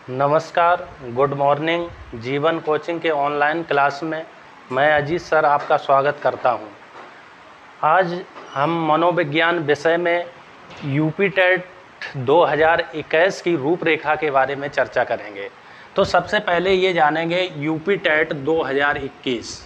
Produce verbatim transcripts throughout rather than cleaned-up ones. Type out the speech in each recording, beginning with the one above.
नमस्कार, good morning. Jeevan coaching के online class में मैं अजीत सर आपका स्वागत करता हूं। आज हम मनोविज्ञान विषय में यूपी टेट दो हज़ार इक्कीस की रूपरेखा के बारे में चर्चा करेंगे। तो सबसे पहले ये जानेंगे यूपी टेट दो हज़ार इक्कीस।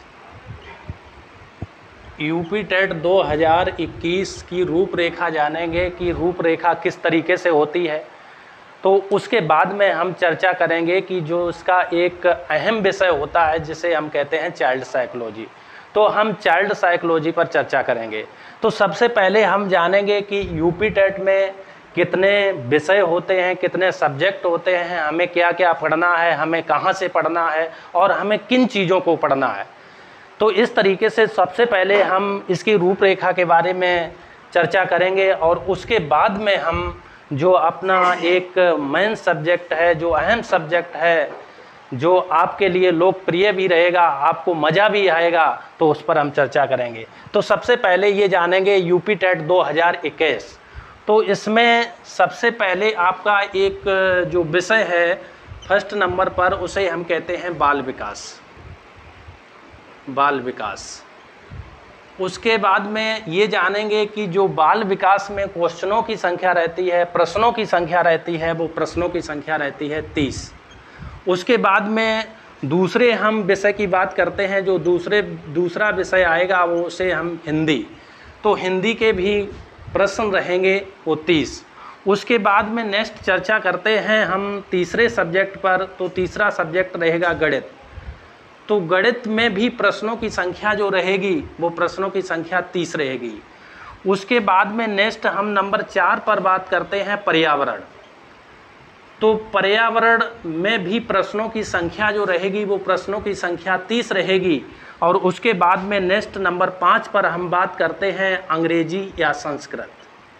यूपी टेट दो हज़ार इक्कीस की रूपरेखा जानेंगे कि रूपरेखा किस तरीके से होती है। तो उसके बाद में हम चर्चा करेंगे कि जो इसका एक अहम विषय होता है जिसे हम कहते हैं चाइल्ड साइकोलॉजी। तो हम चाइल्ड साइकोलॉजी पर चर्चा करेंगे। तो सबसे पहले हम जानेंगे कि यूपी टेट में कितने विषय होते हैं, कितने सब्जेक्ट होते हैं, हमें क्या क्या पढ़ना है, हमें कहाँ से पढ़ना है और हमें किन चीज़ों को पढ़ना है। तो इस तरीके से सबसे पहले हम इसकी रूपरेखा के बारे में चर्चा करेंगे और उसके बाद में हम जो अपना एक मेन सब्जेक्ट है, जो अहम सब्जेक्ट है, जो आपके लिए लोकप्रिय भी रहेगा, आपको मज़ा भी आएगा, तो उस पर हम चर्चा करेंगे। तो सबसे पहले ये जानेंगे यूपी टेट दो हज़ार इक्कीस। तो इसमें सबसे पहले आपका एक जो विषय है फर्स्ट नंबर पर, उसे हम कहते हैं बाल विकास। बाल विकास उसके बाद में ये जानेंगे कि जो बाल विकास में क्वेश्चनों की संख्या रहती है, प्रश्नों की संख्या रहती है, वो प्रश्नों की संख्या रहती है तीस। उसके बाद में दूसरे हम विषय की बात करते हैं, जो दूसरे दूसरा विषय आएगा वो उसे हम हिंदी। तो हिंदी के भी प्रश्न रहेंगे वो तीस। उसके बाद में नेक्स्ट चर्चा करते हैं हम तीसरे सब्जेक्ट पर। तो तीसरा सब्जेक्ट रहेगा गणित। तो गणित में भी प्रश्नों की संख्या जो रहेगी वो प्रश्नों की संख्या तीस रहेगी। उसके बाद में नेक्स्ट हम नंबर चार पर बात करते हैं पर्यावरण। तो पर्यावरण में भी प्रश्नों की संख्या जो रहेगी वो प्रश्नों की संख्या तीस रहेगी। और उसके बाद में नेक्स्ट नंबर पाँच पर हम बात करते हैं अंग्रेजी या संस्कृत।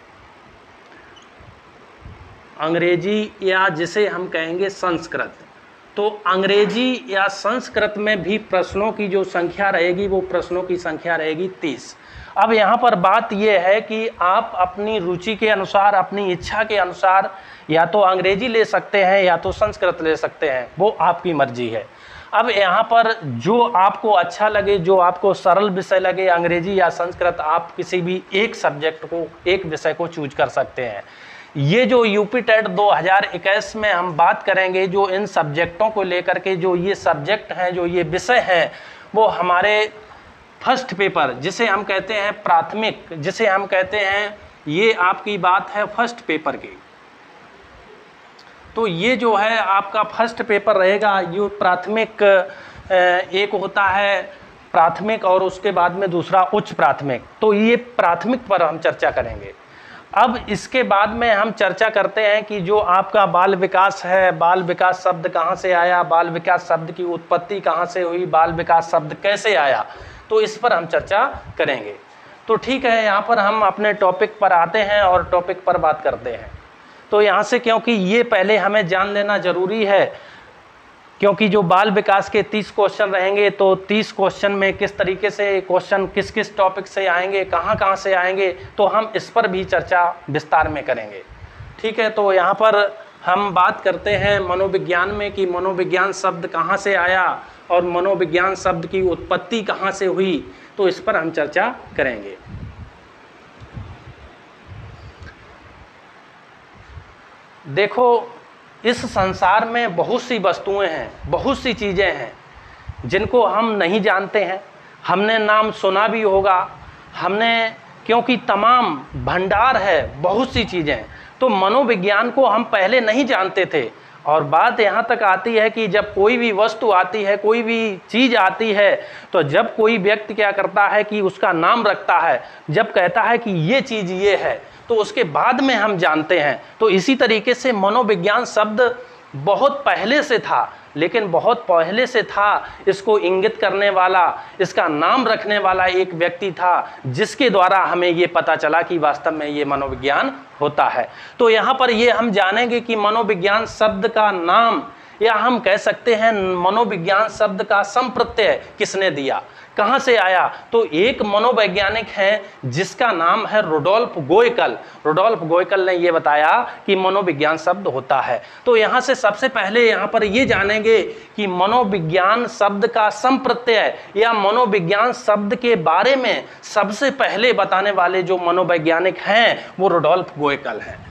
अंग्रेजी या जिसे हम कहेंगे संस्कृत। तो अंग्रेजी या संस्कृत में भी प्रश्नों की जो संख्या रहेगी वो प्रश्नों की संख्या रहेगी तीस। अब यहाँ पर बात यह है कि आप अपनी रुचि के अनुसार, अपनी इच्छा के अनुसार या तो अंग्रेजी ले सकते हैं या तो संस्कृत ले सकते हैं, वो आपकी मर्जी है। अब यहाँ पर जो आपको अच्छा लगे, जो आपको सरल विषय लगे, अंग्रेजी या संस्कृत, आप किसी भी एक सब्जेक्ट को, एक विषय को चूज कर सकते हैं। ये जो यूपी टेट दो हज़ार इक्कीस में हम बात करेंगे, जो इन सब्जेक्टों को लेकर के जो ये सब्जेक्ट हैं, जो ये विषय हैं, वो हमारे फर्स्ट पेपर जिसे हम कहते हैं प्राथमिक, जिसे हम कहते हैं, ये आपकी बात है फर्स्ट पेपर की। तो ये जो है आपका फर्स्ट पेपर रहेगा। ये प्राथमिक एक होता है प्राथमिक और उसके बाद में दूसरा उच्च प्राथमिक। तो ये प्राथमिक पर हम चर्चा करेंगे। अब इसके बाद में हम चर्चा करते हैं कि जो आपका बाल विकास है, बाल विकास शब्द कहाँ से आया, बाल विकास शब्द की उत्पत्ति कहाँ से हुई, बाल विकास शब्द कैसे आया, तो इस पर हम चर्चा करेंगे। तो ठीक है, यहाँ पर हम अपने टॉपिक पर आते हैं और टॉपिक पर बात करते हैं। तो यहाँ से, क्योंकि ये पहले हमें जान लेना ज़रूरी है, क्योंकि जो बाल विकास के तीस क्वेश्चन रहेंगे, तो तीस क्वेश्चन में किस तरीके से क्वेश्चन किस किस टॉपिक से आएंगे, कहाँ कहाँ से आएंगे, तो हम इस पर भी चर्चा विस्तार में करेंगे। ठीक है, तो यहाँ पर हम बात करते हैं मनोविज्ञान में कि मनोविज्ञान शब्द कहाँ से आया और मनोविज्ञान शब्द की उत्पत्ति कहाँ से हुई, तो इस पर हम चर्चा करेंगे। देखो, इस संसार में बहुत सी वस्तुएं हैं, बहुत सी चीज़ें हैं जिनको हम नहीं जानते हैं। हमने नाम सुना भी होगा, हमने, क्योंकि तमाम भंडार है, बहुत सी चीज़ें। तो मनोविज्ञान को हम पहले नहीं जानते थे। और बात यहाँ तक आती है कि जब कोई भी वस्तु आती है, कोई भी चीज़ आती है, तो जब कोई व्यक्ति क्या करता है कि उसका नाम रखता है, जब कहता है कि ये चीज़ ये है, तो उसके बाद में हम जानते हैं। तो इसी तरीके से मनोविज्ञान शब्द बहुत पहले से था, लेकिन बहुत पहले से था इसको इंगित करने वाला, इसका नाम रखने वाला एक व्यक्ति था, जिसके द्वारा हमें ये पता चला कि वास्तव में ये मनोविज्ञान होता है। तो यहाँ पर ये हम जानेंगे कि मनोविज्ञान शब्द का नाम, या हम कह सकते हैं मनोविज्ञान शब्द का संप्रत्यय किसने दिया, कहाँ से आया? तो एक मनोवैज्ञानिक हैं जिसका नाम है रुडोल्फ गोएकल। रुडोल्फ गोएकल ने यह बताया कि मनोविज्ञान शब्द होता है। तो यहाँ से सबसे पहले यहाँ पर ये जानेंगे कि मनोविज्ञान शब्द का संप्रत्यय या मनोविज्ञान शब्द के बारे में सबसे पहले बताने वाले जो मनोवैज्ञानिक हैं वो रुडोल्फ गोएकल हैं।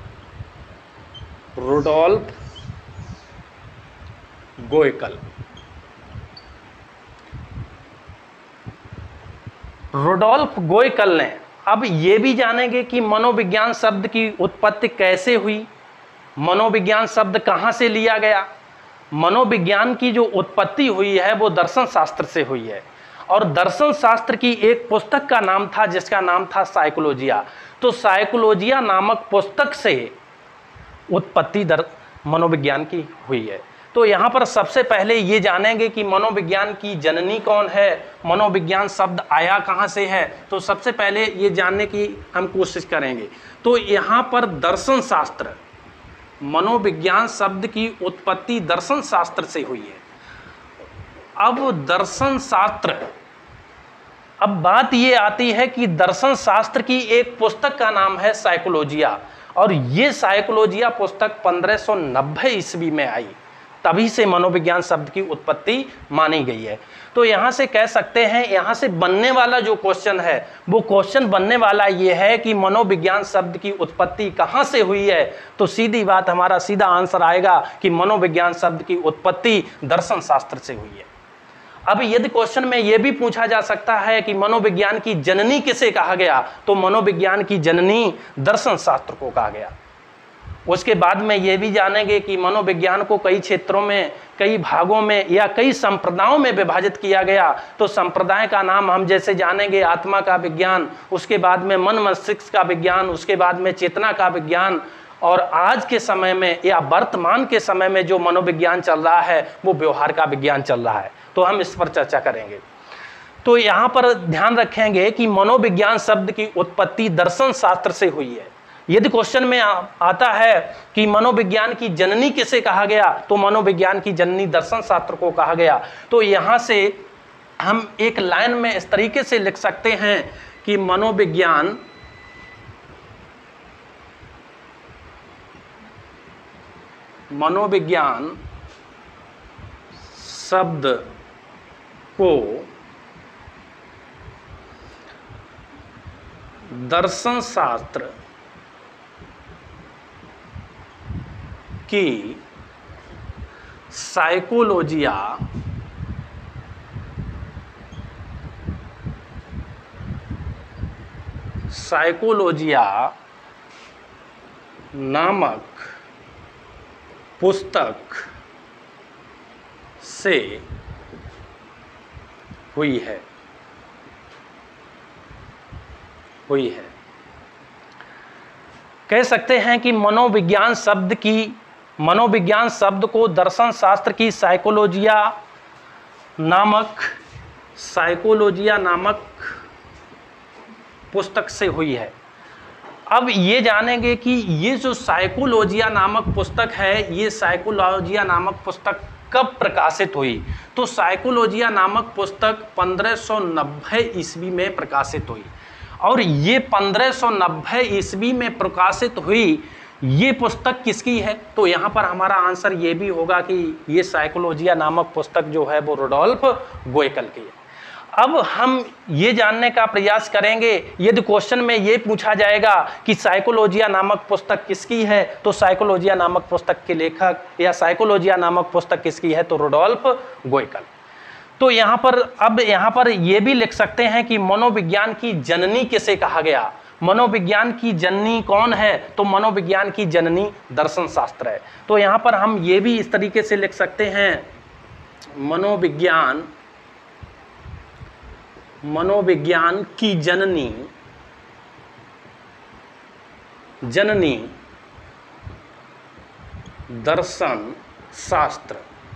रुडोल्फ गोएकल। रुडोल्फ गोएकल ने अब ये भी जानेंगे कि मनोविज्ञान शब्द की उत्पत्ति कैसे हुई, मनोविज्ञान शब्द कहाँ से लिया गया। मनोविज्ञान की जो उत्पत्ति हुई है वो दर्शन शास्त्र से हुई है और दर्शन शास्त्र की एक पुस्तक का नाम था जिसका नाम था साइकोलॉजिया। तो साइकोलॉजिया नामक पुस्तक से उत्पत्ति दर मनोविज्ञान की हुई है। तो यहाँ पर सबसे पहले ये जानेंगे कि मनोविज्ञान की जननी कौन है, मनोविज्ञान शब्द आया कहाँ से है। तो सबसे पहले ये जानने की हम कोशिश करेंगे। तो यहाँ पर दर्शन शास्त्र, मनोविज्ञान शब्द की उत्पत्ति दर्शन शास्त्र से हुई है। अब दर्शन शास्त्र, अब बात ये आती है कि दर्शन शास्त्र की एक पुस्तक का नाम है साइकोलॉजिया और ये साइकोलॉजिया पुस्तक पंद्रह सौ नब्बे ईस्वी में आई, तभी से मनोविज्ञान शब्द की उत्पत्ति मानी गई है। तो यहाँ से कह सकते हैं, यहाँ से बनने वाला जो क्वेश्चन है वो क्वेश्चन बनने वाला ये है कि मनोविज्ञान शब्द की उत्पत्ति कहाँ से हुई है। तो सीधी बात, हमारा सीधा आंसर आएगा कि मनोविज्ञान शब्द की उत्पत्ति दर्शन शास्त्र से हुई है। अब यदि क्वेश्चन में यह भी पूछा जा सकता है कि मनोविज्ञान की जननी किसे कहा गया, तो मनोविज्ञान की जननी दर्शन शास्त्र को कहा गया। उसके बाद में ये भी जानेंगे कि मनोविज्ञान को कई क्षेत्रों में, कई भागों में या कई संप्रदायों में विभाजित किया गया। तो संप्रदाय का नाम हम जैसे जानेंगे आत्मा का विज्ञान, उसके बाद में मन मस्तिष्क का विज्ञान, उसके बाद में चेतना का विज्ञान, और आज के समय में या वर्तमान के समय में जो मनोविज्ञान चल रहा है वो व्यवहार का विज्ञान चल रहा है। तो हम इस पर चर्चा करेंगे। तो यहाँ पर ध्यान रखेंगे कि मनोविज्ञान शब्द की उत्पत्ति दर्शन शास्त्र से हुई है। यदि क्वेश्चन में आ, आता है कि मनोविज्ञान की जननी किसे कहा गया, तो मनोविज्ञान की जननी दर्शन शास्त्र को कहा गया। तो यहाँ से हम एक लाइन में इस तरीके से लिख सकते हैं कि मनोविज्ञान मनोविज्ञान शब्द को दर्शन शास्त्र की साइकोलॉजिया साइकोलॉजिया नामक पुस्तक से हुई है हुई है कह सकते हैं कि मनोविज्ञान शब्द की मनोविज्ञान शब्द को दर्शन शास्त्र की साइकोलॉजिया नामक साइकोलॉजिया नामक पुस्तक से हुई है। अब ये जानेंगे कि ये जो साइकोलॉजिया नामक पुस्तक है, ये साइकोलॉजिया नामक पुस्तक कब प्रकाशित हुई। तो साइकोलॉजिया नामक पुस्तक पंद्रह सौ नब्बे ईस्वी में प्रकाशित हुई और ये पंद्रह सौ नब्बे ईस्वी में प्रकाशित हुई ये पुस्तक किसकी है। तो यहाँ पर हमारा आंसर ये भी होगा कि ये साइकोलॉजिया नामक पुस्तक जो है वो रुडोल्फ गोएकल की है। अब हम ये जानने का प्रयास करेंगे, यदि क्वेश्चन में ये पूछा जाएगा कि साइकोलॉजिया नामक पुस्तक किसकी है, तो साइकोलॉजिया नामक पुस्तक के लेखक या साइकोलॉजिया नामक पुस्तक किसकी है, तो रुडोल्फ गोएकल। तो यहाँ पर अब यहाँ पर ये भी लिख सकते हैं कि मनोविज्ञान की जननी किसे कहा गया। मनोविज्ञान की जननी कौन है, तो मनोविज्ञान की जननी दर्शन शास्त्र है। तो यहाँ पर हम ये भी इस तरीके से लिख सकते हैं, मनोविज्ञान मनोविज्ञान की जननी जननी दर्शन शास्त्र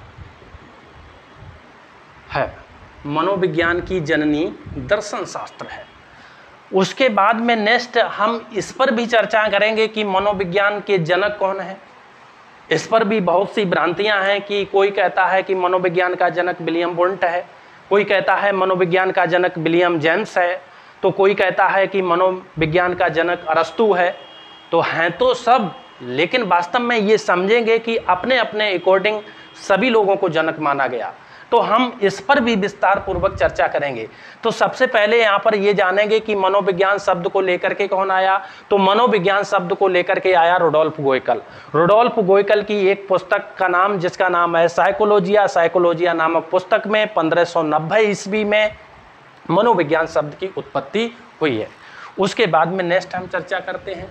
है। मनोविज्ञान की जननी दर्शन शास्त्र है। उसके बाद में नेक्स्ट हम इस पर भी चर्चा करेंगे कि मनोविज्ञान के जनक कौन है। इस पर भी बहुत सी भ्रांतियां हैं कि कोई कहता है कि मनोविज्ञान का जनक विलियम वुंट है, कोई कहता है मनोविज्ञान का जनक विलियम जेम्स है, तो कोई कहता है कि मनोविज्ञान का जनक अरस्तु है। तो हैं तो सब, लेकिन वास्तव में ये समझेंगे कि अपने अपने अकॉर्डिंग सभी लोगों को जनक माना गया। तो हम इस पर भी विस्तार पूर्वक चर्चा करेंगे। तो सबसे पहले यहाँ पर ये जानेंगे कि मनोविज्ञान शब्द को लेकर के कौन आया। तो मनोविज्ञान शब्द को लेकर के आया रुडोल्फ गोएकल। रुडोल्फ गोएकल की एक पुस्तक का नाम, जिसका नाम है साइकोलॉजिया, साइकोलॉजिया नामक पुस्तक में पंद्रह सौ नब्बे ईस्वी में मनोविज्ञान शब्द की उत्पत्ति हुई है। उसके बाद में नेक्स्ट हम चर्चा करते हैं।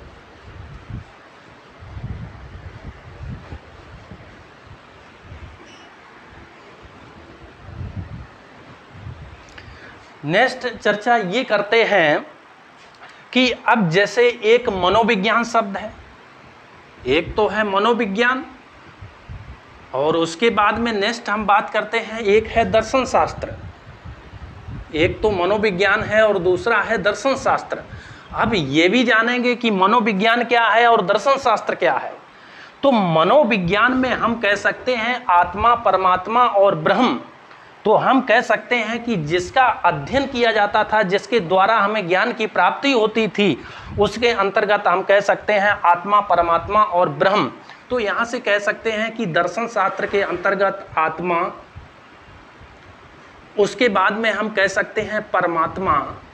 नेक्स्ट चर्चा ये करते हैं कि अब जैसे एक मनोविज्ञान शब्द है, एक तो है मनोविज्ञान, और उसके बाद में नेक्स्ट हम बात करते हैं एक है दर्शन शास्त्र। एक तो मनोविज्ञान है और दूसरा है दर्शन शास्त्र। अब ये भी जानेंगे कि मनोविज्ञान क्या है और दर्शन शास्त्र क्या है। तो मनोविज्ञान में हम कह सकते हैं आत्मा, परमात्मा और ब्रह्म। तो हम कह सकते हैं कि जिसका अध्ययन किया जाता था, जिसके द्वारा हमें ज्ञान की प्राप्ति होती थी, उसके अंतर्गत हम कह सकते हैं आत्मा, परमात्मा और ब्रह्म। तो यहाँ से कह सकते हैं कि दर्शन शास्त्र के अंतर्गत आत्मा, उसके बाद में हम कह सकते हैं परमात्मा,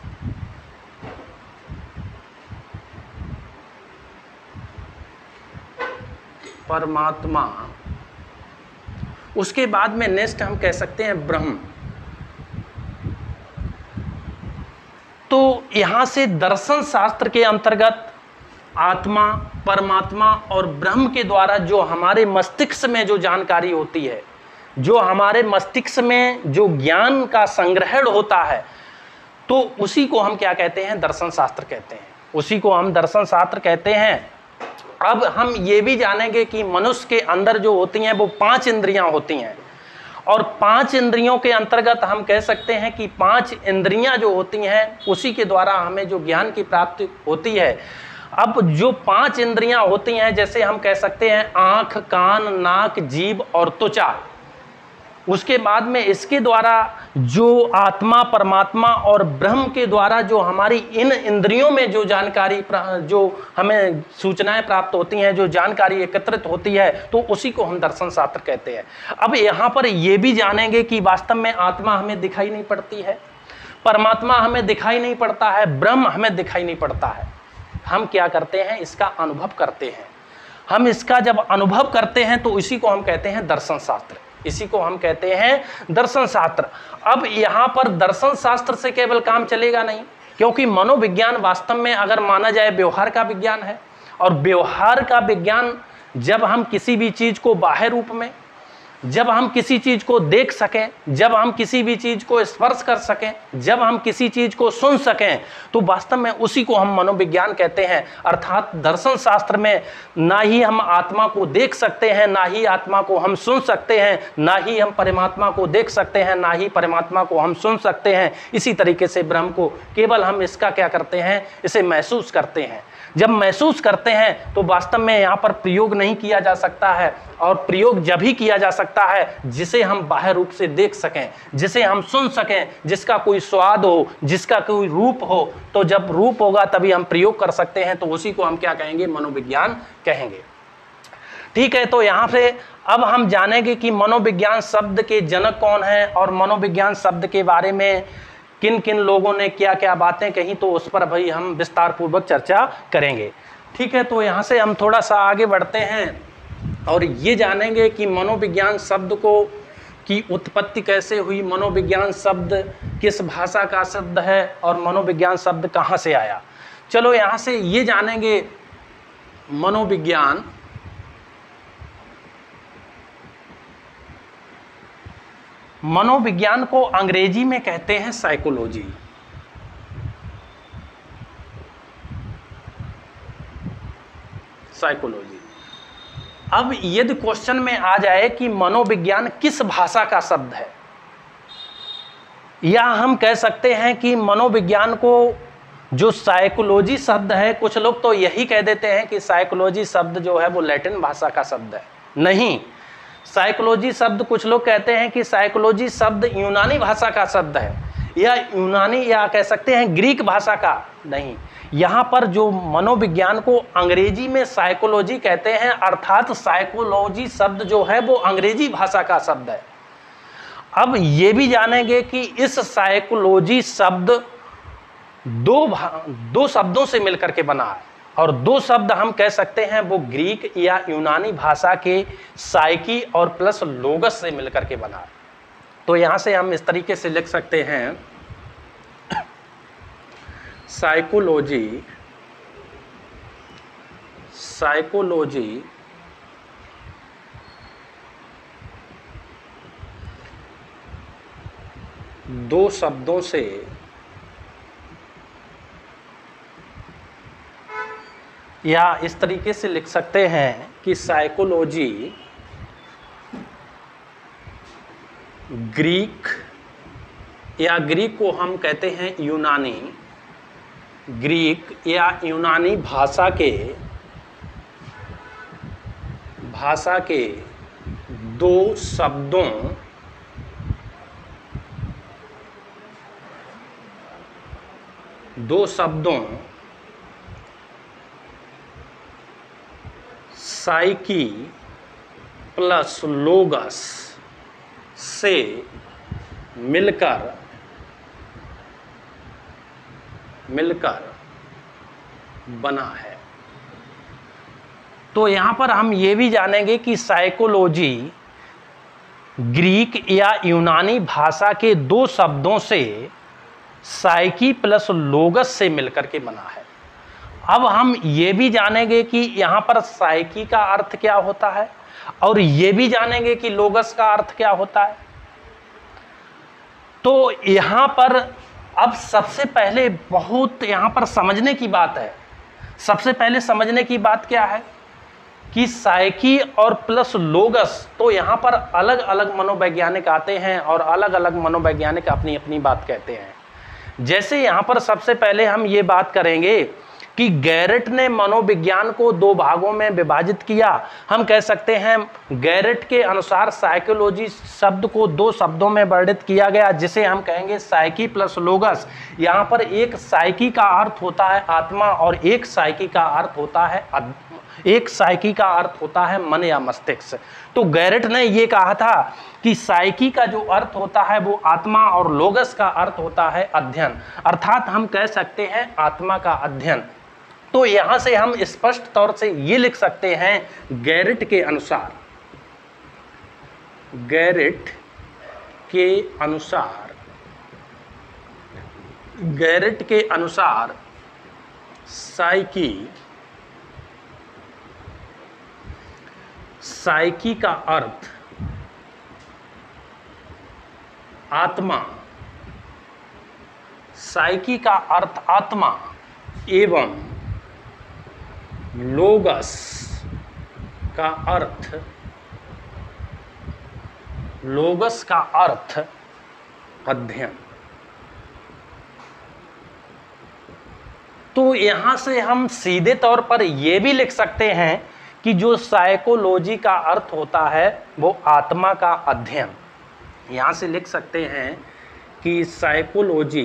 परमात्मा उसके बाद में नेक्स्ट हम कह सकते हैं ब्रह्म। तो यहां से दर्शन शास्त्र के अंतर्गत आत्मा, परमात्मा और ब्रह्म के द्वारा जो हमारे मस्तिष्क में जो जानकारी होती है, जो हमारे मस्तिष्क में जो ज्ञान का संग्रहण होता है, तो उसी को हम क्या कहते हैं, दर्शन शास्त्र कहते हैं। उसी को हम दर्शन शास्त्र कहते हैं। अब हम ये भी जानेंगे कि मनुष्य के अंदर जो होती हैं वो पांच इंद्रियां होती हैं, और पांच इंद्रियों के अंतर्गत हम कह सकते हैं कि पांच इंद्रियां जो होती हैं उसी के द्वारा हमें जो ज्ञान की प्राप्ति होती है। अब जो पांच इंद्रियां होती हैं, जैसे हम कह सकते हैं आँख, कान, नाक, जीभ और त्वचा। उसके बाद में इसके द्वारा जो आत्मा, परमात्मा और ब्रह्म के द्वारा जो हमारी इन इंद्रियों में जो जानकारी, जो हमें सूचनाएं प्राप्त होती हैं, जो जानकारी एकत्रित होती है, तो उसी को हम दर्शन शास्त्र कहते हैं। अब यहाँ पर ये भी जानेंगे कि वास्तव में आत्मा हमें दिखाई नहीं पड़ती है, परमात्मा हमें दिखाई नहीं पड़ता है, ब्रह्म हमें दिखाई नहीं पड़ता है। हम क्या करते हैं, इसका अनुभव करते हैं। हम इसका जब अनुभव करते हैं तो इसी को हम कहते हैं दर्शन शास्त्र। इसी को हम कहते हैं दर्शन शास्त्र। अब यहाँ पर दर्शन शास्त्र से केवल काम चलेगा नहीं, क्योंकि मनोविज्ञान वास्तव में अगर माना जाए व्यवहार का विज्ञान है, और व्यवहार का विज्ञान जब हम किसी भी चीज़ को बाह्य रूप में, जब हम किसी चीज़ को देख सकें, जब हम किसी भी चीज़ को स्पर्श कर सकें, जब हम किसी चीज़ को सुन सकें, तो वास्तव में उसी को हम मनोविज्ञान कहते हैं। अर्थात दर्शन शास्त्र में ना ही हम आत्मा को देख सकते हैं, ना ही आत्मा को हम सुन सकते हैं, ना ही हम परमात्मा को देख सकते हैं, ना ही परमात्मा को हम सुन सकते हैं। इसी तरीके से ब्रह्म को केवल हम इसका क्या करते हैं, इसे महसूस करते हैं। जब महसूस करते हैं तो वास्तव में यहाँ पर प्रयोग नहीं किया जा सकता है, और प्रयोग जब ही किया जा सकता है जिसे हम बाह्य रूप से देख सकें, जिसे हम सुन सकें, जिसका कोई स्वाद हो, जिसका कोई रूप हो। तो जब रूप होगा तभी हम प्रयोग कर सकते हैं, तो उसी को हम क्या कहेंगे, मनोविज्ञान कहेंगे। ठीक है, तो यहाँ से अब हम जानेंगे कि मनोविज्ञान शब्द के जनक कौन है, और मनोविज्ञान शब्द के बारे में किन किन लोगों ने क्या क्या बातें कही, तो उस पर भाई हम विस्तार पूर्वक चर्चा करेंगे। ठीक है, तो यहाँ से हम थोड़ा सा आगे बढ़ते हैं और ये जानेंगे कि मनोविज्ञान शब्द को की उत्पत्ति कैसे हुई, मनोविज्ञान शब्द किस भाषा का शब्द है, और मनोविज्ञान शब्द कहाँ से आया। चलो यहाँ से ये जानेंगे मनोविज्ञान मनोविज्ञान को अंग्रेजी में कहते हैं साइकोलॉजी। साइकोलॉजी। अब यदि क्वेश्चन में आ जाए कि मनोविज्ञान किस भाषा का शब्द है, या हम कह सकते हैं कि मनोविज्ञान को जो साइकोलॉजी शब्द है, कुछ लोग तो यही कह देते हैं कि साइकोलॉजी शब्द जो है वो लैटिन भाषा का शब्द है। नहीं, साइकोलॉजी शब्द, कुछ लोग कहते हैं कि साइकोलॉजी शब्द यूनानी भाषा का शब्द है, या यूनानी या कह सकते हैं ग्रीक भाषा का। नहीं, यहाँ पर जो मनोविज्ञान को अंग्रेजी में साइकोलॉजी कहते हैं, अर्थात साइकोलॉजी शब्द जो है वो अंग्रेजी भाषा का शब्द है। अब ये भी जानेंगे कि इस साइकोलॉजी शब्द दो दो शब्दों से मिलकर के बना है, और दो शब्द हम कह सकते हैं वो ग्रीक या यूनानी भाषा के साइकी और प्लस लोगस से मिलकर के बना है। तो यहाँ से हम इस तरीके से लिख सकते हैं, साइकोलॉजी साइकोलॉजी दो शब्दों से या इस तरीके से लिख सकते हैं कि साइकोलॉजी ग्रीक या ग्रीक को हम कहते हैं यूनानी, ग्रीक या यूनानी भाषा के भाषा के दो शब्दों दो शब्दों साइकी प्लस लोगस से मिलकर मिलकर बना है। तो यहाँ पर हम ये भी जानेंगे कि साइकोलॉजी ग्रीक या यूनानी भाषा के दो शब्दों से साइकी प्लस लोगस से मिलकर के बना है। अब हम ये भी जानेंगे कि यहाँ पर साइकी का अर्थ क्या होता है, और ये भी जानेंगे कि लोगस का अर्थ क्या होता है। तो यहाँ पर अब सबसे पहले बहुत यहाँ पर समझने की बात है, सबसे पहले समझने की बात क्या है कि साइकी और प्लस लोगस, तो यहाँ पर अलग अलग मनोवैज्ञानिक आते हैं और अलग अलग मनोवैज्ञानिक अपनी अपनी बात कहते हैं। जैसे यहाँ पर सबसे पहले हम ये बात करेंगे कि गैरेट ने मनोविज्ञान को दो भागों में विभाजित किया। हम कह सकते हैं गैरेट के अनुसार साइकोलॉजी शब्द को दो शब्दों में वर्णित किया गया, जिसे हम कहेंगे साइकी प्लस लोगस। यहाँ पर एक साइकी का अर्थ होता है आत्मा, और एक साइकी का अर्थ होता है एक साइकी का अर्थ होता है मन या मस्तिष्क। तो गैरेट ने ये कहा था कि साइकी का जो अर्थ होता है वो आत्मा, और लोगस का अर्थ होता है अध्ययन, अर्थात हम कह सकते हैं आत्मा का अध्ययन। तो यहां से हम स्पष्ट तौर से ये लिख सकते हैं, गैरेट के अनुसार गैरेट के अनुसार गैरेट के अनुसार साइकी साइकी का अर्थ आत्मा साइकी का अर्थ आत्मा एवं लोगस का अर्थ लोगस का अर्थ अध्ययन। तो यहां से हम सीधे तौर पर यह भी लिख सकते हैं कि जो साइकोलॉजी का अर्थ होता है वो आत्मा का अध्ययन। यहां से लिख सकते हैं कि साइकोलॉजी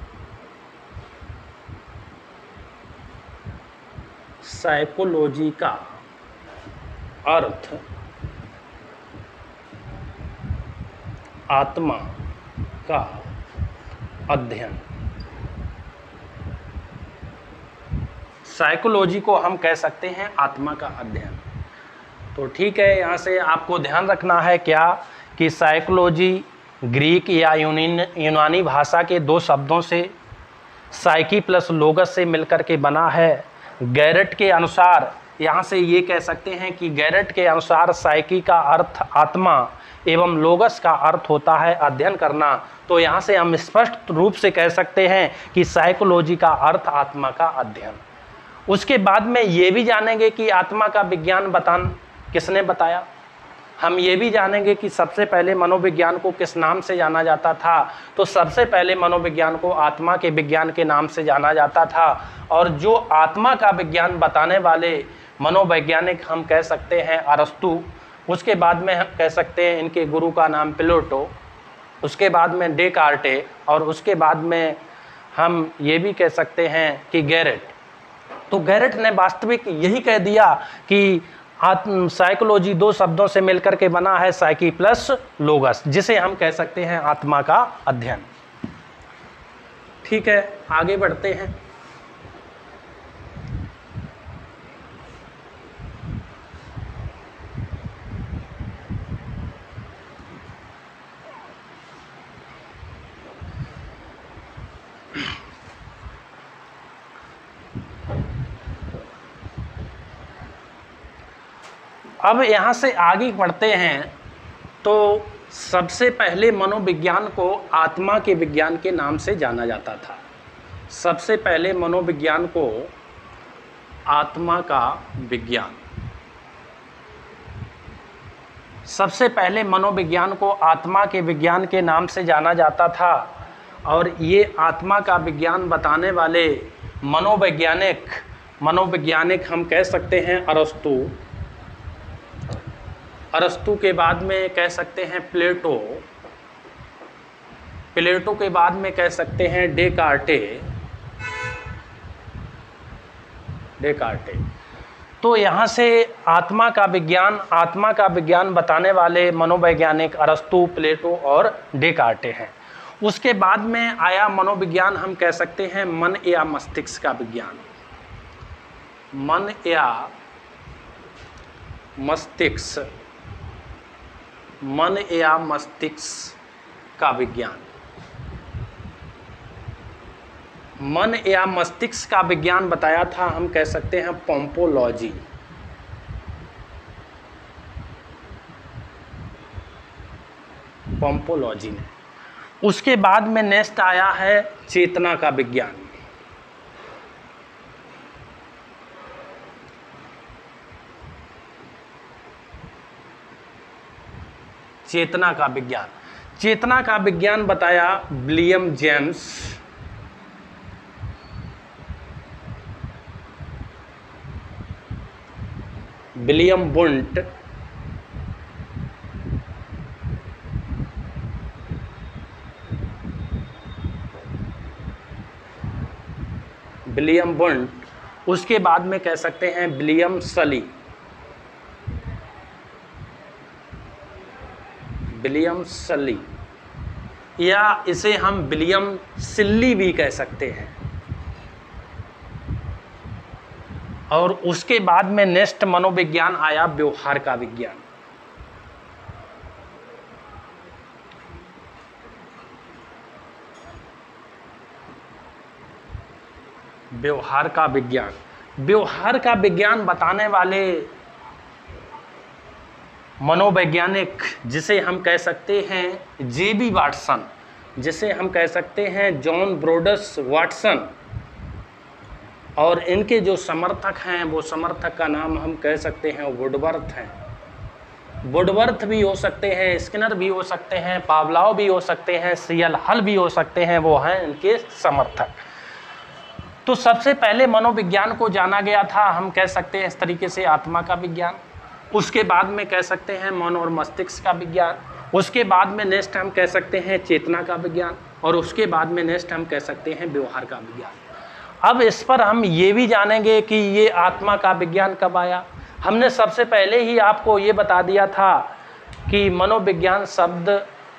साइकोलॉजी का अर्थ आत्मा का अध्ययन। साइकोलॉजी को हम कह सकते हैं आत्मा का अध्ययन। तो ठीक है, यहाँ से आपको ध्यान रखना है क्या कि साइकोलॉजी ग्रीक या यूनानी भाषा के दो शब्दों से साइकी प्लस लोगस से मिलकर के बना है। गैरेट के अनुसार यहाँ से ये कह सकते हैं कि गैरेट के अनुसार साइकी का अर्थ आत्मा एवं लोगस का अर्थ होता है अध्ययन करना। तो यहाँ से हम स्पष्ट रूप से कह सकते हैं कि साइकोलॉजी का अर्थ आत्मा का अध्ययन। उसके बाद में ये भी जानेंगे कि आत्मा का विज्ञान बतान किसने बताया। हम ये भी जानेंगे कि सबसे पहले मनोविज्ञान को किस नाम से जाना जाता था। तो सबसे पहले मनोविज्ञान को आत्मा के विज्ञान के नाम से जाना जाता था, और जो आत्मा का विज्ञान बताने वाले मनोवैज्ञानिक हम कह सकते हैं अरस्तु, उसके बाद में हम कह सकते हैं इनके गुरु का नाम प्लेटो, उसके बाद में डेकार्टे, और उसके बाद में हम ये भी कह सकते हैं कि गैरेट। तो गैरेट ने वास्तविक यही कह दिया कि आत्म साइकोलॉजी दो शब्दों से मिलकर के बना है, साइकी प्लस लोगस, जिसे हम कह सकते हैं आत्मा का अध्ययन। ठीक है, आगे बढ़ते हैं। अब यहाँ से आगे बढ़ते हैं तो सबसे पहले मनोविज्ञान को आत्मा के विज्ञान के नाम से जाना जाता था। सबसे पहले मनोविज्ञान को आत्मा का विज्ञान सबसे पहले मनोविज्ञान को आत्मा के विज्ञान के नाम से जाना जाता था। और ये आत्मा का विज्ञान बताने वाले मनोवैज्ञानिक मनोवैज्ञानिक हम कह सकते हैं अरस्तु, अरस्तु के बाद में कह सकते हैं प्लेटो, प्लेटो के बाद में कह सकते हैं डेकार्टे, डेकार्टे। तो यहाँ से आत्मा का विज्ञान आत्मा का विज्ञान बताने वाले मनोवैज्ञानिक अरस्तु, प्लेटो और डेकार्टे हैं। उसके बाद में आया मनोविज्ञान, हम कह सकते हैं मन या मस्तिष्क का विज्ञान, मन या मस्तिष्क मन या मस्तिष्क का विज्ञान मन या मस्तिष्क का विज्ञान बताया था, हम कह सकते हैं पोम्पोलॉजी। पोम्पोलॉजी ने। उसके बाद में नेक्स्ट आया है चेतना का विज्ञान। चेतना का विज्ञान चेतना का विज्ञान बताया William James, William Wundt, William Wundt. उसके बाद में कह सकते हैं विलियम सली, विलियम सली, या इसे हम विलियम सिल्ली भी कह सकते हैं। और उसके बाद में नेक्स्ट मनोविज्ञान आया व्यवहार का विज्ञान। व्यवहार का विज्ञान व्यवहार का विज्ञान बताने वाले मनोवैज्ञानिक जिसे हम कह सकते हैं जे बी वाटसन, जिसे हम कह सकते हैं जॉन ब्रोडस वाटसन, और इनके जो समर्थक हैं वो समर्थक का नाम हम कह सकते हैं वुडवर्थ हैं। वुडवर्थ भी हो सकते हैं, स्किनर भी हो सकते हैं, पावलाव भी हो सकते हैं, सीएल हल भी हो सकते हैं, वो हैं इनके समर्थक। तो सबसे पहले मनोविज्ञान को जाना गया था, हम कह सकते हैं इस तरीके से आत्मा का विज्ञान। उसके बाद में कह सकते हैं मन और मस्तिष्क का विज्ञान। उसके बाद में नेक्स्ट हम कह सकते हैं चेतना का विज्ञान, और उसके बाद में नेक्स्ट हम कह सकते हैं व्यवहार का विज्ञान। अब इस पर हम ये भी जानेंगे कि ये आत्मा का विज्ञान कब आया। हमने सबसे पहले ही आपको ये बता दिया था कि मनोविज्ञान शब्द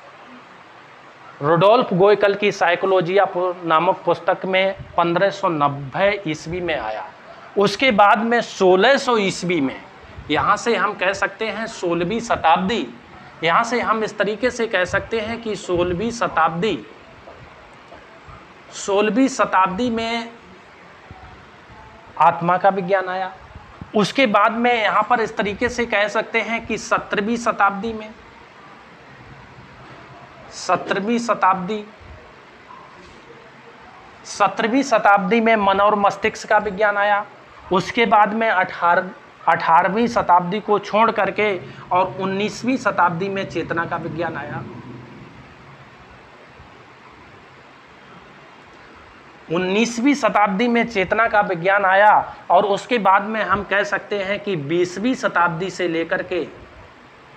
रुडोल्फ गोयकल की साइकोलॉजिया नामक पुस्तक में पंद्रह सौ नब्बे ईस्वी में आया। उसके बाद में सोलह सौ ईस्वी में, यहाँ से हम कह सकते हैं सोलहवीं शताब्दी, यहाँ से हम इस तरीके से कह सकते हैं कि सोलहवीं शताब्दी सोलहवीं शताब्दी में आत्मा का विज्ञान आया। उसके बाद में यहाँ पर इस तरीके से कह सकते हैं कि सत्रहवीं शताब्दी में सत्रहवीं शताब्दी सत्रहवीं शताब्दी में मन और मस्तिष्क का विज्ञान आया। उसके बाद में अठारह अठारहवीं शताब्दी को छोड़ करके और उन्नीसवीं शताब्दी में चेतना का विज्ञान आया। उन्नीसवीं शताब्दी में चेतना का विज्ञान आया, और उसके बाद में हम कह सकते हैं कि बीसवीं शताब्दी से लेकर के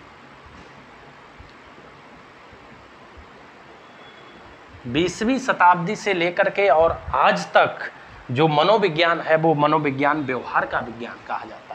बीसवीं शताब्दी से लेकर के और आज तक जो मनोविज्ञान है वो मनोविज्ञान व्यवहार का विज्ञान कहा जाता है।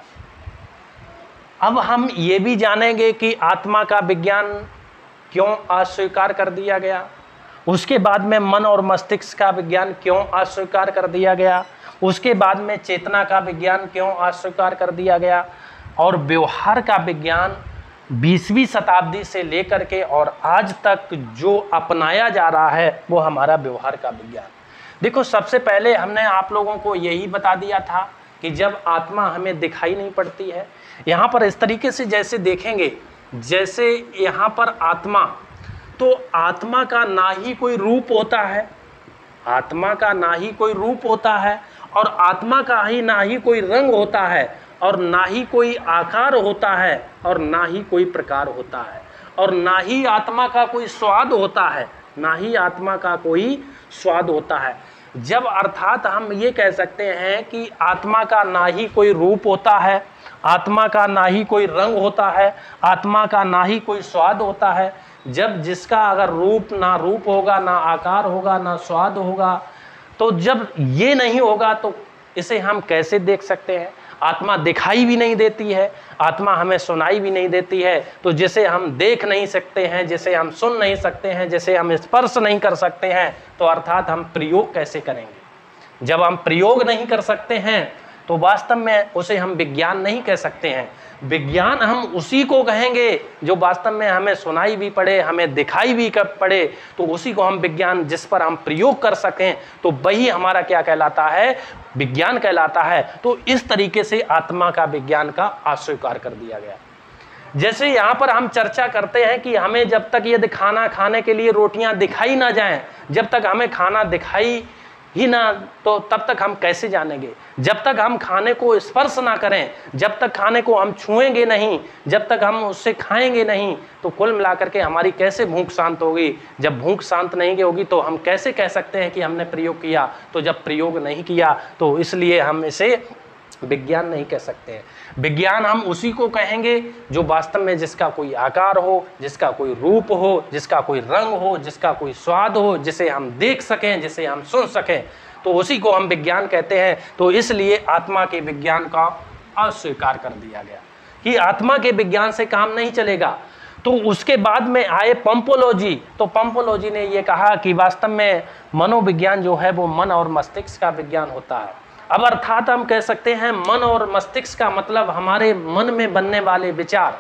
अब हम ये भी जानेंगे कि आत्मा का विज्ञान क्यों अस्वीकार कर दिया गया, उसके बाद में मन और मस्तिष्क का विज्ञान क्यों अस्वीकार कर दिया गया, उसके बाद में चेतना का विज्ञान क्यों अस्वीकार कर दिया गया, और व्यवहार का विज्ञान बीसवीं शताब्दी से लेकर के और आज तक जो अपनाया जा रहा है वो हमारा व्यवहार का विज्ञान। देखो, सबसे पहले हमने आप लोगों को यही बता दिया था कि जब आत्मा हमें दिखाई नहीं पड़ती है, यहाँ पर इस तरीके से जैसे देखेंगे, जैसे यहाँ पर आत्मा, तो आत्मा का ना ही कोई रूप होता है, आत्मा का ना ही कोई रूप होता है, और आत्मा का ही ना ही कोई रंग होता है, और ना ही कोई आकार होता है, और ना ही कोई प्रकार होता है, और ना ही आत्मा का कोई स्वाद होता है, ना ही आत्मा का कोई स्वाद होता है। जब अर्थात हम ये कह सकते हैं कि आत्मा का ना ही कोई रूप होता है, आत्मा का ना ही कोई रंग होता है, आत्मा का ना ही कोई स्वाद होता है, जब जिसका अगर रूप ना रूप होगा, ना आकार होगा, ना स्वाद होगा, तो जब ये नहीं होगा तो इसे हम कैसे देख सकते हैं। आत्मा दिखाई भी नहीं देती है, आत्मा हमें सुनाई भी नहीं देती है, तो जिसे हम देख नहीं सकते हैं, जिसे हम सुन नहीं सकते हैं, जिसे हम स्पर्श नहीं कर सकते हैं, तो अर्थात हम प्रयोग कैसे करेंगे। जब हम प्रयोग नहीं कर सकते हैं तो वास्तव में उसे हम विज्ञान नहीं कह सकते हैं। विज्ञान हम उसी को कहेंगे जो वास्तव में हमें सुनाई भी पड़े, हमें दिखाई भी कर पड़े, तो उसी को हम विज्ञान, जिस पर हम प्रयोग कर सकें, तो वही हमारा क्या कहलाता है, विज्ञान कहलाता है। तो इस तरीके से आत्मा का विज्ञान का अस्वीकार कर दिया गया। जैसे यहाँ पर हम चर्चा करते हैं कि हमें जब तक यदि खाना खाने के लिए रोटियां दिखाई ना जाएं, जब तक हमें खाना दिखाई ही ना, तो तब तक हम कैसे जानेंगे। जब तक हम खाने को स्पर्श ना करें, जब तक खाने को हम छुएंगे नहीं, जब तक हम उससे खाएंगे नहीं, तो कुल मिलाकर के हमारी कैसे भूख शांत होगी। जब भूख शांत नहीं होगी तो हम कैसे कह सकते हैं कि हमने प्रयोग किया। तो जब प्रयोग नहीं किया तो इसलिए हम इसे विज्ञान नहीं कह सकते हैं। विज्ञान हम उसी को कहेंगे जो वास्तव में जिसका कोई आकार हो, जिसका कोई रूप हो, जिसका कोई रंग हो, जिसका कोई स्वाद हो, जिसे हम देख सकें, जिसे हम सुन सकें, तो उसी को हम विज्ञान कहते हैं। तो इसलिए आत्मा के विज्ञान का अस्वीकार कर दिया गया कि आत्मा के विज्ञान से काम नहीं चलेगा। तो उसके बाद में आए पंपोलॉजी। तो पंपोलॉजी ने यह कहा कि वास्तव में मनोविज्ञान जो है वो मन और मस्तिष्क का विज्ञान होता है। अब अर्थात हम कह सकते हैं मन और मस्तिष्क का मतलब हमारे मन में बनने वाले विचार,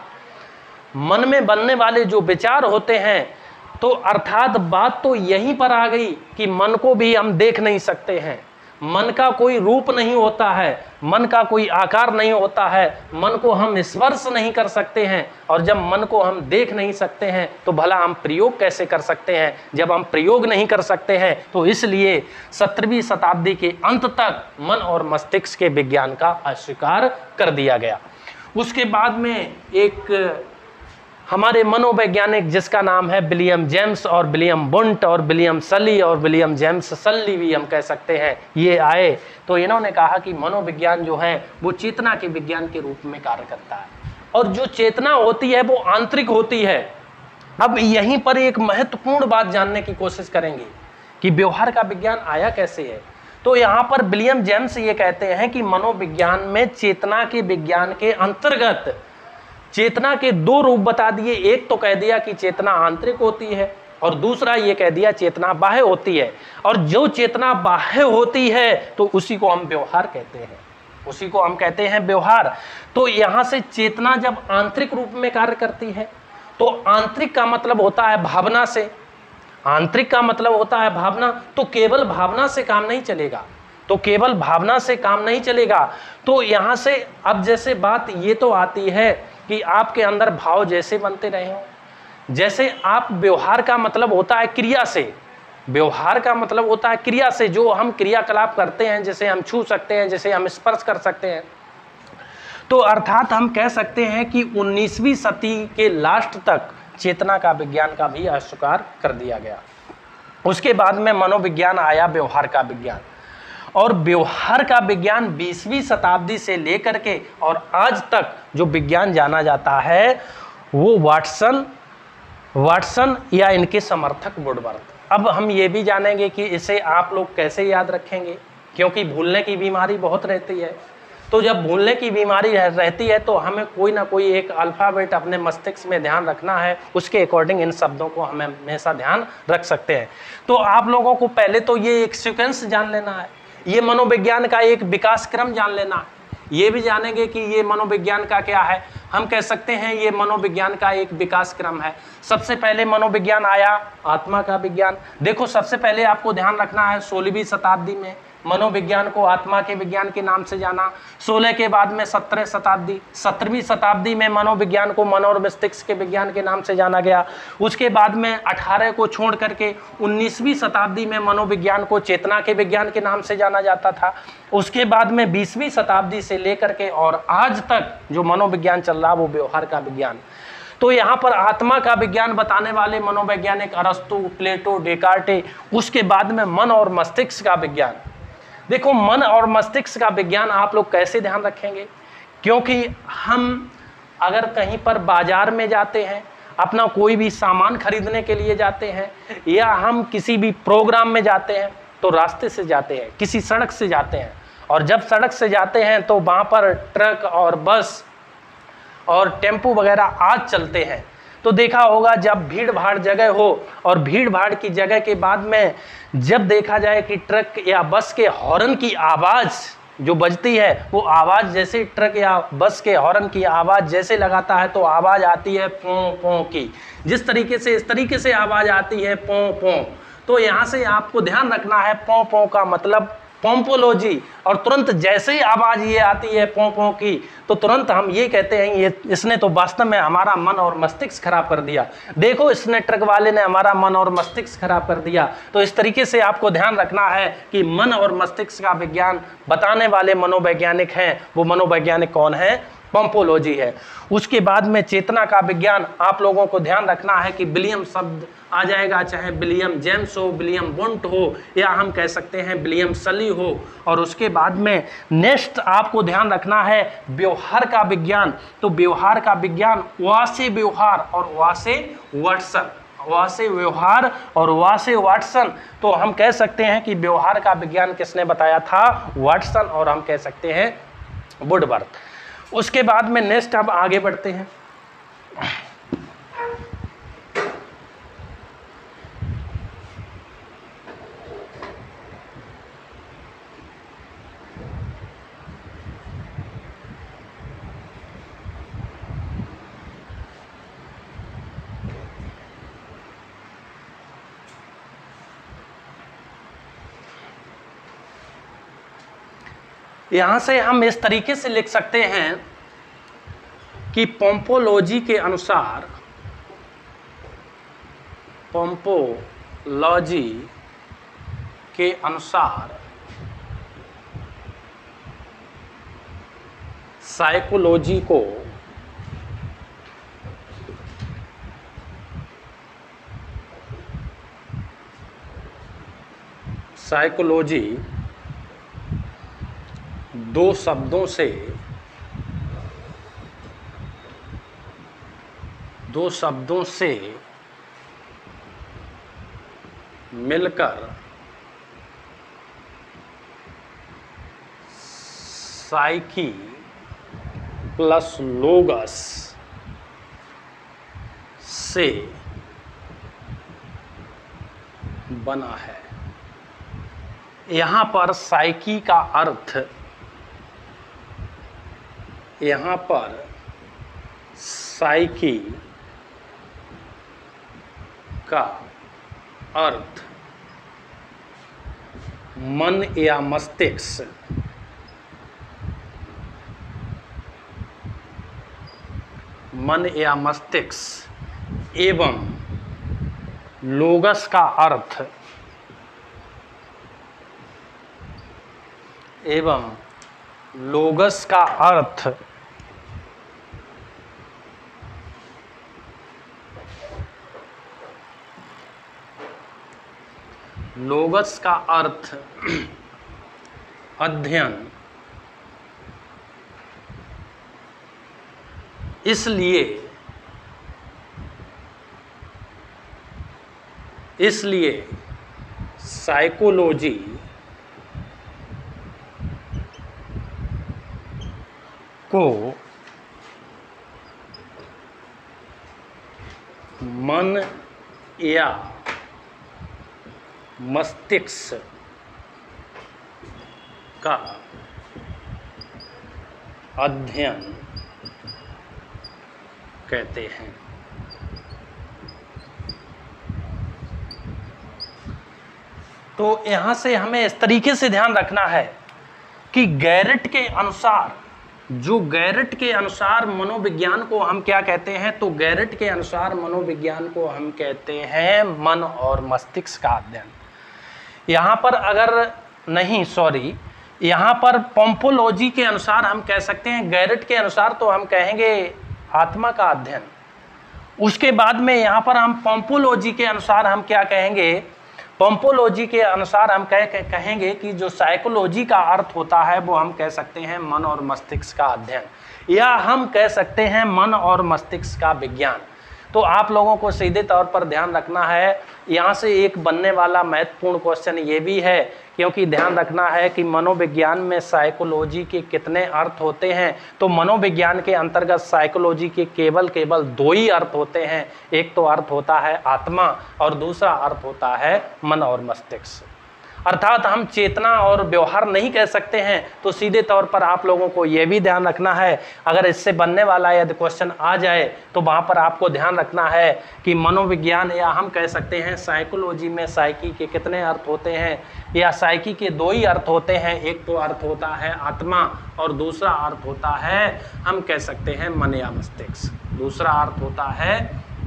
मन में बनने वाले जो विचार होते हैं। तो अर्थात बात तो यहीं पर आ गई कि मन को भी हम देख नहीं सकते हैं, मन का कोई रूप नहीं होता है, मन का कोई आकार नहीं होता है, मन को हम स्पर्श नहीं कर सकते हैं, और जब मन को हम देख नहीं सकते हैं तो भला हम प्रयोग कैसे कर सकते हैं। जब हम प्रयोग नहीं कर सकते हैं तो इसलिए सत्रहवीं शताब्दी के अंत तक मन और मस्तिष्क के विज्ञान का अस्वीकार कर दिया गया। उसके बाद में एक हमारे मनोवैज्ञानिक जिसका नाम है विलियम जेम्स और विलियम बुंट और विलियम सली और विलियम जेम्स सली भी हम कह सकते हैं, ये आए। तो इन्होंने कहा कि मनोविज्ञान जो है वो चेतना के विज्ञान के रूप में कार्य करता है, और जो चेतना होती है वो आंतरिक होती है। अब यहीं पर एक महत्वपूर्ण बात जानने की कोशिश करेंगे कि व्यवहार का विज्ञान आया कैसे है। तो यहाँ पर विलियम जेम्स ये कहते हैं कि मनोविज्ञान में चेतना के विज्ञान के अंतर्गत चेतना के दो रूप बता दिए। एक तो कह दिया कि चेतना आंतरिक होती है, और दूसरा ये कह दिया चेतना बाह्य होती है। और जो चेतना बाह्य होती है तो उसी को हम व्यवहार कहते हैं, उसी को हम कहते हैं व्यवहार। तो यहाँ से चेतना जब आंतरिक रूप में कार्य करती है तो आंतरिक का मतलब होता है भावना से, आंतरिक का मतलब होता है भावना। तो केवल भावना से काम नहीं चलेगा, तो केवल भावना से काम नहीं चलेगा। तो यहाँ से अब जैसे बात ये तो आती है कि आपके अंदर भाव जैसे बनते रहे हो, जैसे आप व्यवहार का मतलब होता है क्रिया से, व्यवहार का मतलब होता है क्रिया से, जो हम क्रियाकलाप करते हैं, जैसे हम छू सकते हैं, जैसे हम स्पर्श कर सकते हैं। तो अर्थात हम कह सकते हैं कि उन्नीसवीं सदी के लास्ट तक चेतना का विज्ञान का भी अस्वीकार कर दिया गया। उसके बाद में मनोविज्ञान आया, व्यवहार का विज्ञान। और व्यवहार का विज्ञान बीसवीं शताब्दी से लेकर के और आज तक जो विज्ञान जाना जाता है वो वाटसन वाटसन या इनके समर्थक वुडवर्थ, अब हम ये भी जानेंगे कि इसे आप लोग कैसे याद रखेंगे, क्योंकि भूलने की बीमारी बहुत रहती है। तो जब भूलने की बीमारी रहती है तो हमें कोई ना कोई एक अल्फ़ाबेट अपने मस्तिष्क में ध्यान रखना है, उसके अकॉर्डिंग इन शब्दों को हमें हमेशा ध्यान रख सकते हैं। तो आप लोगों को पहले तो ये एक सीक्वेंस जान लेना है, ये मनोविज्ञान का एक विकास क्रम जान लेना है। ये भी जानेंगे कि ये मनोविज्ञान का क्या है, हम कह सकते हैं ये मनोविज्ञान का एक विकास क्रम है। सबसे पहले मनोविज्ञान आया आत्मा का विज्ञान। देखो सबसे पहले आपको ध्यान रखना है सोलहवीं शताब्दी में मनोविज्ञान को आत्मा के विज्ञान के नाम से जाना। सोलह के बाद में सत्रह शताब्दी सत्रहवीं शताब्दी में मनोविज्ञान को मन और मस्तिष्क के विज्ञान के नाम से जाना गया। उसके बाद में अठारह को छोड़ करके उन्नीसवीं शताब्दी में मनोविज्ञान को चेतना के विज्ञान के नाम से जाना जाता था। उसके बाद में बीसवीं शताब्दी से लेकर के और आज तक जो मनोविज्ञान चल रहा वो व्यवहार का विज्ञान। तो यहाँ पर आत्मा का विज्ञान बताने वाले मनोवैज्ञानिक अरस्तु, प्लेटो, डेकार्टे। उसके बाद में मन और मस्तिष्क का विज्ञान। देखो मन और मस्तिष्क का विज्ञान आप लोग कैसे ध्यान रखेंगे, क्योंकि हम अगर कहीं पर बाजार में जाते हैं, अपना कोई भी सामान खरीदने के लिए जाते हैं, या हम किसी भी प्रोग्राम में जाते हैं तो रास्ते से जाते हैं, किसी सड़क से जाते हैं। और जब सड़क से जाते हैं तो वहाँ पर ट्रक और बस और टेम्पू वगैरह आज चलते हैं। तो देखा होगा जब भीड़ भाड़ जगह हो और भीड़ भाड़ की जगह के बाद में जब देखा जाए कि ट्रक या बस के हॉर्न की आवाज़ जो बजती है, वो आवाज़ जैसे ट्रक या बस के हॉर्न की आवाज़ जैसे लगाता है तो आवाज़ आती है पों पों की। जिस तरीके से इस तरीके से आवाज़ आती है पों पों। तो यहाँ से आपको ध्यान रखना है पों पों का मतलब पोम्पोलॉजी। और तुरंत जैसे ही आवाज़ ये आती है पों पों की तो तुरंत हम ये कहते हैं ये इसने तो वास्तव में हमारा मन और मस्तिष्क खराब कर दिया। देखो इसने ट्रक वाले ने हमारा मन और मस्तिष्क खराब कर दिया। तो इस तरीके से आपको ध्यान रखना है कि मन और मस्तिष्क का विज्ञान बताने वाले मनोवैज्ञानिक हैं, वो मनोवैज्ञानिक कौन है? पोम्पोलॉजी है। उसके बाद में चेतना का विज्ञान आप लोगों को ध्यान रखना है कि विलियम शब्द आ जाएगा, चाहे विलियम जेम्स हो, विलियम वुंट हो, या हम कह सकते हैं विलियम सली हो। और उसके बाद में नेक्स्ट आपको ध्यान रखना है व्यवहार का विज्ञान। तो व्यवहार का विज्ञान वा से व्यवहार और वा से वाटसन, वा से व्यवहार और वा से वाटसन। तो हम कह सकते हैं कि व्यवहार का विज्ञान किसने बताया था? वाटसन। और हम कह सकते हैं वुडवर्थ। उसके बाद में नेक्स्ट अब आगे बढ़ते हैं। यहाँ से हम इस तरीके से लिख सकते हैं कि पोम्पोलॉजी के अनुसार, पोम्पोलॉजी के अनुसार साइकोलॉजी को साइकोलॉजी दो शब्दों से दो शब्दों से मिलकर साइकी प्लस लोगस से बना है। यहाँ पर साइकी का अर्थ, यहाँ पर साइकी का अर्थ मन या मस्तिष्क, मन या मस्तिष्क एवं लोगस का अर्थ एवं लोगस का अर्थ लोगस का अर्थ अध्ययन, इसलिए इसलिए साइकोलॉजी को मन या मस्तिष्क का अध्ययन कहते हैं। तो यहाँ से हमें इस तरीके से ध्यान रखना है कि गैरेट के अनुसार, जो गैरेट के अनुसार मनोविज्ञान को हम क्या कहते हैं, तो गैरेट के अनुसार मनोविज्ञान को हम कहते हैं मन और मस्तिष्क का अध्ययन। यहाँ पर अगर नहीं सॉरी यहाँ पर पोम्पोलॉजी के अनुसार हम कह सकते हैं, गैरेट के अनुसार तो हम कहेंगे आत्मा का अध्ययन। उसके बाद में यहाँ पर हम पोम्पोलॉजी के अनुसार हम क्या कहेंगे, पोम्पोलॉजी के अनुसार हम कह कहेंगे कि जो साइकोलॉजी का अर्थ होता है वो हम कह सकते हैं मन और मस्तिष्क का अध्ययन, या हम कह सकते हैं मन और मस्तिष्क का विज्ञान। तो आप लोगों को सीधे तौर पर ध्यान रखना है, यहाँ से एक बनने वाला महत्वपूर्ण क्वेश्चन ये भी है, क्योंकि ध्यान रखना है कि मनोविज्ञान में साइकोलॉजी के कितने अर्थ होते हैं। तो मनोविज्ञान के अंतर्गत साइकोलॉजी के केवल केवल दो ही अर्थ होते हैं, एक तो अर्थ होता है आत्मा और दूसरा अर्थ होता है मन और मस्तिष्क। अर्थात हम चेतना और व्यवहार नहीं कह सकते हैं। तो सीधे तौर पर आप लोगों को यह भी ध्यान रखना है, अगर इससे बनने वाला यदि क्वेश्चन आ जाए तो वहाँ पर आपको ध्यान रखना है कि मनोविज्ञान या हम कह सकते हैं साइकोलॉजी में साइकी के कितने अर्थ होते हैं, या साइकी के दो ही अर्थ होते हैं, एक तो अर्थ होता है आत्मा और दूसरा अर्थ होता है हम कह सकते हैं मन या मस्तिष्क, दूसरा अर्थ होता है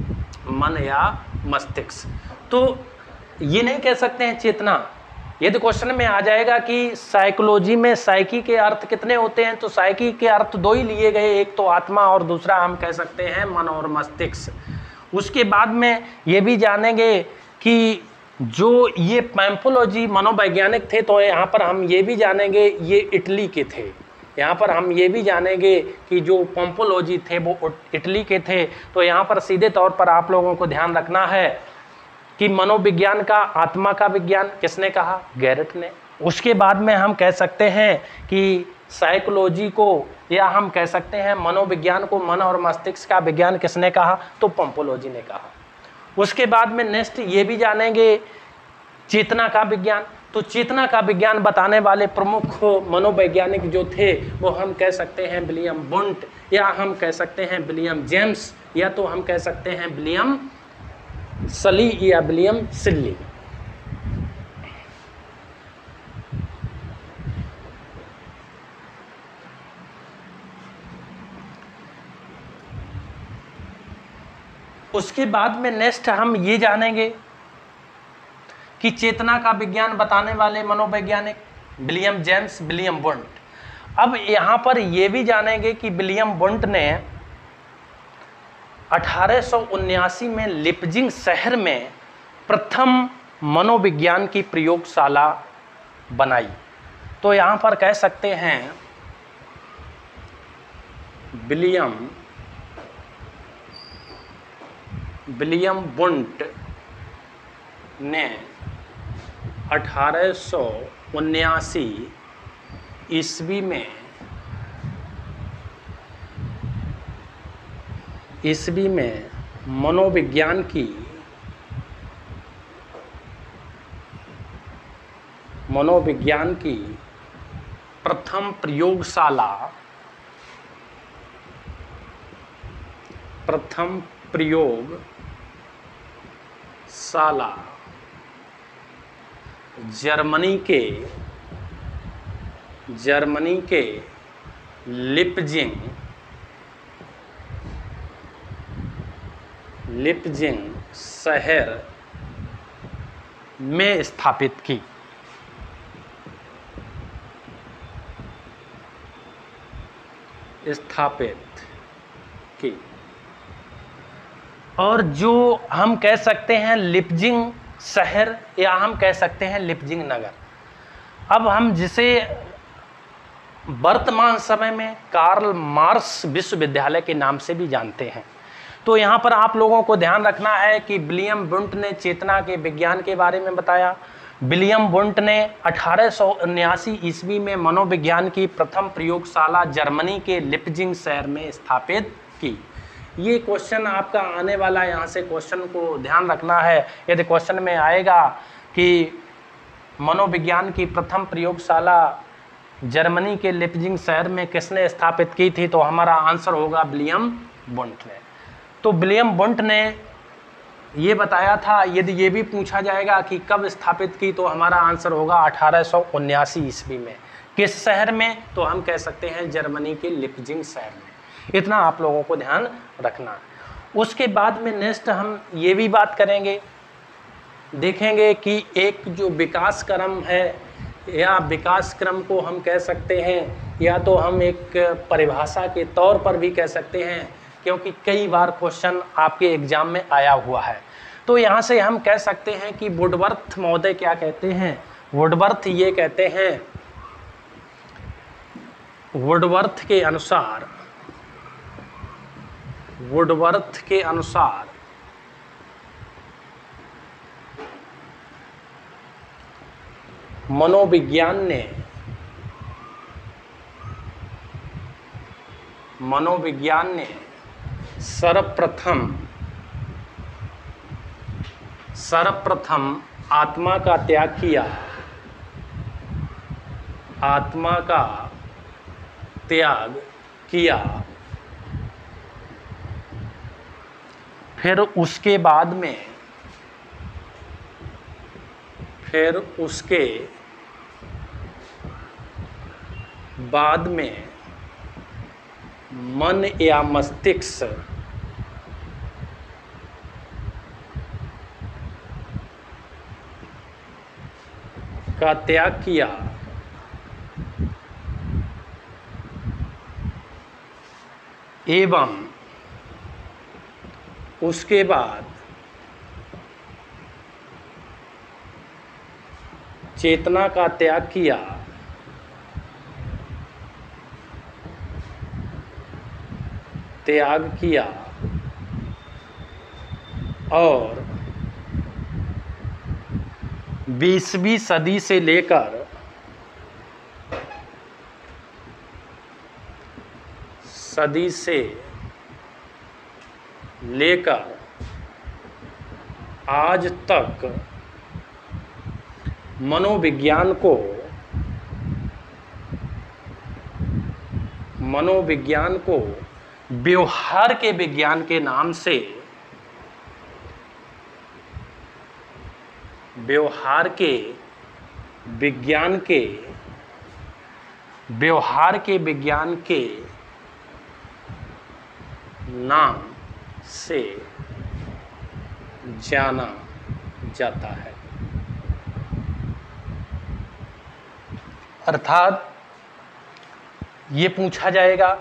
मन या मस्तिष्क। तो ये नहीं कह सकते हैं चेतना। यदि क्वेश्चन में आ जाएगा कि साइकोलॉजी में साइकी के अर्थ कितने होते हैं, तो साइकी के अर्थ दो ही लिए गए, एक तो आत्मा और दूसरा हम कह सकते हैं मन और मस्तिष्क। उसके बाद में ये भी जानेंगे कि जो ये पैम्पोलॉजी मनोवैज्ञानिक थे, तो यहाँ पर हम ये भी जानेंगे ये इटली के थे। यहाँ पर हम ये भी जानेंगे कि जो पैम्पोलॉजी थे वो इटली के थे। तो यहाँ पर सीधे तौर पर आप लोगों को ध्यान रखना है कि मनोविज्ञान का आत्मा का विज्ञान किसने कहा, गैरेट ने। उसके बाद में हम कह सकते हैं कि साइकोलॉजी को या हम कह सकते हैं मनोविज्ञान को मन और मस्तिष्क का विज्ञान किसने कहा, तो पोम्पोलॉजी ने कहा। उसके बाद में नेक्स्ट ये भी जानेंगे चेतना का विज्ञान। तो चेतना का विज्ञान बताने वाले प्रमुख मनोवैज्ञानिक जो थे वो हम कह सकते हैं विलियम वुंट, या हम कह सकते हैं विलियम जेम्स, या तो हम कह सकते हैं विलियम सली या विलियम सिल्ली। उसके बाद में नेक्स्ट हम ये जानेंगे कि चेतना का विज्ञान बताने वाले मनोवैज्ञानिक विलियम जेम्स, विलियम वुंट। अब यहाँ पर ये भी जानेंगे कि विलियम वुंट ने अठारह सौ उन्यासी में लिपजिंग शहर में प्रथम मनोविज्ञान की प्रयोगशाला बनाई। तो यहाँ पर कह सकते हैं विलियम विलियम वुंट ने अठारह सौ उन्यासी ईस्वी में ईस्वी में मनोविज्ञान की मनोविज्ञान की प्रथम प्रयोगशाला प्रथम प्रयोगशाला जर्मनी के जर्मनी के लिपजिंग लिपजिंग शहर में स्थापित की। स्थापित की और जो हम कह सकते हैं लिपजिंग शहर या हम कह सकते हैं लिपजिंग नगर, अब हम जिसे वर्तमान समय में कार्ल मार्क्स विश्वविद्यालय के नाम से भी जानते हैं। तो यहाँ पर आप लोगों को ध्यान रखना है कि विलियम वुंट ने चेतना के विज्ञान के बारे में बताया। विलियम वुंट ने अठारह सौ उन्यासी ईस्वी में मनोविज्ञान की प्रथम प्रयोगशाला जर्मनी के लिपजिंग शहर में स्थापित की। ये क्वेश्चन आपका आने वाला, यहाँ से क्वेश्चन को ध्यान रखना है। यदि क्वेश्चन में आएगा कि मनोविज्ञान की प्रथम प्रयोगशाला जर्मनी के लिपजिंग शहर में किसने स्थापित की थी, तो हमारा आंसर होगा विलियम वुंट ने। तो विलियम वुंट ने ये बताया था। यदि ये भी पूछा जाएगा कि कब स्थापित की, तो हमारा आंसर होगा अठारह सौ उन्यासी ईस्वी में। किस शहर में, तो हम कह सकते हैं जर्मनी के लिपजिंग शहर में। इतना आप लोगों को ध्यान रखना। उसके बाद में नेक्स्ट हम ये भी बात करेंगे, देखेंगे कि एक जो विकास क्रम है, या विकास क्रम को हम कह सकते हैं, या तो हम एक परिभाषा के तौर पर भी कह सकते हैं, क्योंकि कई बार क्वेश्चन आपके एग्जाम में आया हुआ है। तो यहाँ से हम कह सकते हैं कि वुडवर्थ महोदय क्या कहते हैं, वुडवर्थ ये कहते हैं, वुडवर्थ के अनुसार वुडवर्थ के अनुसार मनोविज्ञान ने मनोविज्ञान ने सर्वप्रथम सर्वप्रथम आत्मा का त्याग किया आत्मा का त्याग किया फिर उसके बाद में फिर उसके बाद में मन या मस्तिष्क का त्याग किया एवं उसके बाद चेतना का त्याग किया त्याग किया और बीसवीं सदी से लेकर सदी से लेकर आज तक मनोविज्ञान को मनोविज्ञान को व्यवहार के विज्ञान के नाम से व्यवहार के विज्ञान के व्यवहार के विज्ञान के नाम से जाना जाता है। अर्थात ये पूछा जाएगा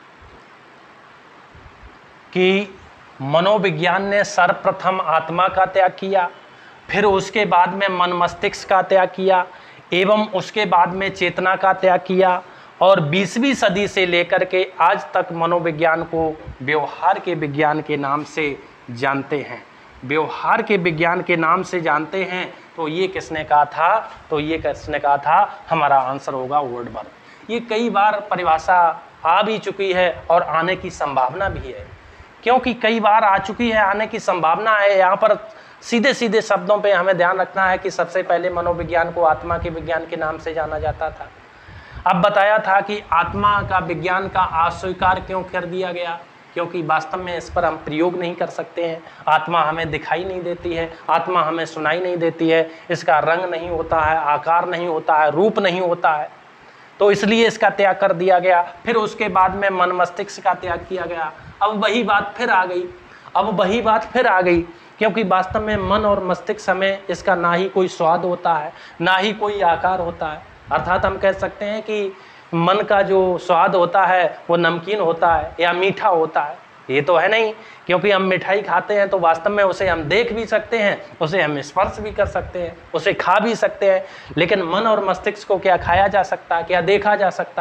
कि मनोविज्ञान ने सर्वप्रथम आत्मा का त्याग किया, फिर उसके बाद में मन मस्तिष्क का त्याग किया एवं उसके बाद में चेतना का त्याग किया और बीसवीं सदी से लेकर के आज तक मनोविज्ञान को व्यवहार के विज्ञान के नाम से जानते हैं। व्यवहार के विज्ञान के नाम से जानते हैं। तो ये किसने कहा था, तो ये किसने कहा था, हमारा आंसर होगा वुडवर्थ। ये कई बार परिभाषा आ भी चुकी है और आने की संभावना भी है, क्योंकि कई बार आ चुकी है, आने की संभावना है। यहाँ पर सीधे सीधे शब्दों पे हमें ध्यान रखना है कि सबसे पहले मनोविज्ञान को आत्मा के विज्ञान के नाम से जाना जाता था। अब बताया था कि आत्मा का विज्ञान का अस्वीकार क्यों कर दिया गया, क्योंकि वास्तव में इस पर हम प्रयोग नहीं कर सकते हैं। आत्मा हमें दिखाई नहीं देती है, आत्मा हमें सुनाई नहीं देती है, इसका रंग नहीं होता है, आकार नहीं होता है, रूप नहीं होता है, तो इसलिए इसका त्याग कर दिया गया। फिर उसके बाद में मन मस्तिष्क का त्याग किया गया। अब वही बात फिर आ गई अब वही बात फिर आ गई क्योंकि वास्तव में मन और मस्तिष्क में इसका ना ही कोई स्वाद होता है, ना ही कोई आकार होता है। अर्थात हम कह सकते हैं कि मन का जो स्वाद होता है वो नमकीन होता है या मीठा होता है, ये तो है नहीं। क्योंकि हम मिठाई खाते हैं तो वास्तव में उसे हम देख भी सकते हैं, उसे हम स्पर्श भी कर सकते हैं, उसे खा भी सकते हैं, लेकिन मन और मस्तिष्क को क्या खाया जा सकता है, क्या देखा जा सकता है?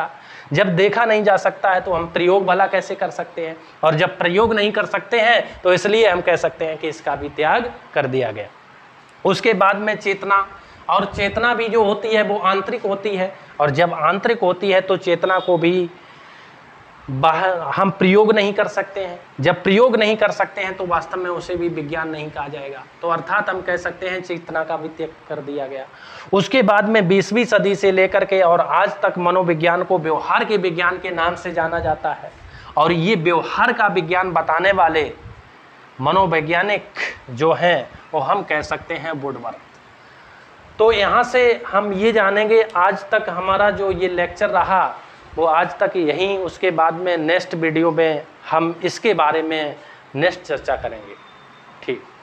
जब देखा नहीं जा सकता है तो हम प्रयोग भला कैसे कर सकते हैं, और जब प्रयोग नहीं कर सकते हैं तो इसलिए हम कह सकते हैं कि इसका भी त्याग कर दिया गया। उसके बाद में चेतना, और चेतना भी जो होती है वो आंतरिक होती है, और जब आंतरिक होती है तो चेतना को भी बाहर हम प्रयोग नहीं कर सकते हैं। जब प्रयोग नहीं कर सकते हैं तो वास्तव में उसे भी विज्ञान नहीं कहा जाएगा। तो अर्थात हम कह सकते हैं चेतना का भी त्याग कर दिया गया। उसके बाद में बीसवीं सदी से लेकर के और आज तक मनोविज्ञान को व्यवहार के विज्ञान के नाम से जाना जाता है, और ये व्यवहार का विज्ञान बताने वाले मनोवैज्ञानिक जो हैं वो हम कह सकते हैं वुडवर्थ। तो यहाँ से हम ये जानेंगे, आज तक हमारा जो ये लेक्चर रहा वो आज तक यहीं, उसके बाद में नेक्स्ट वीडियो में हम इसके बारे में नेक्स्ट चर्चा करेंगे। ठीक।